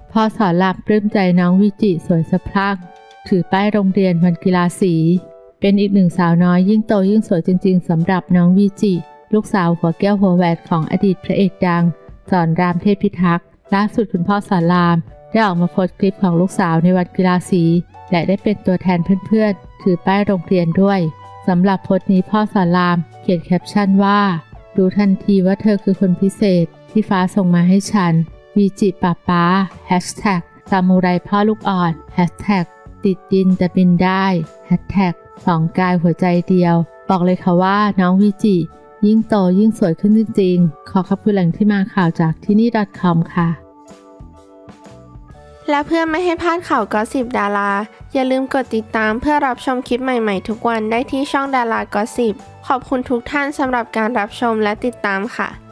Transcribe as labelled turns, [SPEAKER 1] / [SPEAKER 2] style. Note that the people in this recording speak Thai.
[SPEAKER 1] พ่อสอนรามปลื้มใจน้องวิจิสวยสะพรั่งถือป้ายโรงเรียนวันกีฬาสีเป็นอีกหนึ่งสาวน้อยยิ่งโตยิ่งสวยจริงๆสำหรับน้องวิจิลูกสาวหัวแก้วหัวแหวนของอดีตพระเอกดังสอนรามเทพพิทักษ์ล่าสุดคุณพ่อสอนรามได้ออกมาโพสต์คลิปของลูกสาวในวันกีฬาสีและได้เป็นตัวแทนเพื่อนๆถือป้ายโรงเรียนด้วยสำหรับโพสต์นี้พ่อสอนรามเขียนแคปชั่นว่ารู้ทันทีว่าเธอคือคนพิเศษที่ฟ้าส่งมาให้ฉันวิจิป๊าแฮชแท็กซามูไรพ่อลูกอ่อนแฮชแท็กติดดินแต่บินได้แฮชแท็กสองกายหัวใจเดียวบอกเลยค่ะว่าน้องวิจิยิ่งโตยิ่งสวยขึ้นจริงๆขอขอบคุณแหล่งที่มาข่าวจากที่นี่ .com ค่ะ
[SPEAKER 2] และเพื่อไม่ให้พลาดข่าวก็สิบดาราอย่าลืมกดติดตามเพื่อรับชมคลิปใหม่ๆทุกวันได้ที่ช่องดารากอสิบขอบคุณทุกท่านสำหรับการรับชมและติดตามค่ะ